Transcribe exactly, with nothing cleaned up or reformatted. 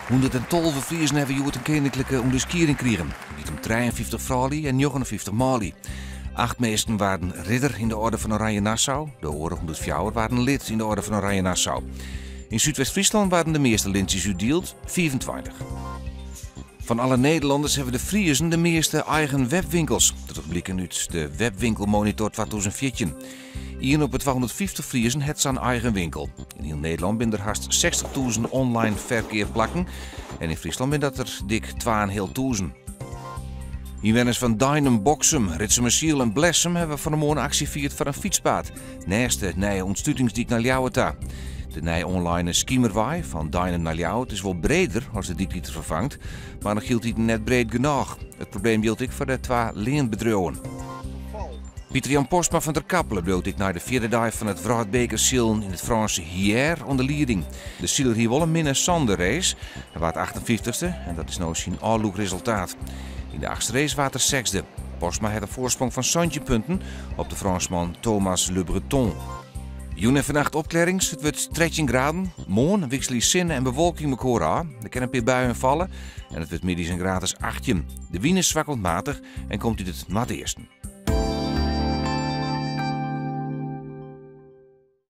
honderdtwaalf Friesen hebben joet een koninklijke onderscheiding gekregen. Niet om drieënvijftig vrouwen en negenenvijftig mannen. Acht meesten waren ridder in de orde van Oranje Nassau. De andere honderdvier waren lid in de orde van Oranje Nassau. In Zuidwest-Friesland waren de meeste lintjes uitdeeld, vierentwintig. Van alle Nederlanders hebben de Friesen de meeste eigen webwinkels. Dat blijkt uit de webwinkelmonitor tweeduizend veertien. Hier op het tweehonderdvijftig Friesen heeft zijn eigen winkel. In heel Nederland zijn er haast zestigduizend online verkeerplakken. En in Friesland zijn dat er dik tweeduizend. Inwoners van Deinem, Boksum, Ritsemersiel en Blessem hebben van de morgen actie gevierd voor een fietspad. Naast de nieuwe ontstuitingsdiek naar Ljouweta. De nieuwe online Schiemerwaai van Deinem naar Ljouwet is wel breder als de diek die het vervangt, maar nog hield hij net breed genoeg. Het probleem hield ik voor de twee leenbedrijven. Pieter-Jan Postma van der Kappelen bloot ik naar de vierde dag van het Wraadbekersielen in het Franse Hier onder leiding. De Sieler hier wel een minne Sander race. Hij was achtentwintigste en dat is nou zijn all-look resultaat. In de achtste race was er zesde. Postma had een voorsprong van zeventien punten op de Fransman Thomas Le Breton. Joen en vannacht opklarings. Het wordt dertien graden. Morgen wisselen zon en bewolking elkaar aan. Er kunnen een paar buien vallen en het wordt middags en gratis achttien. De wind is zwak matig en komt uit het maat eersten.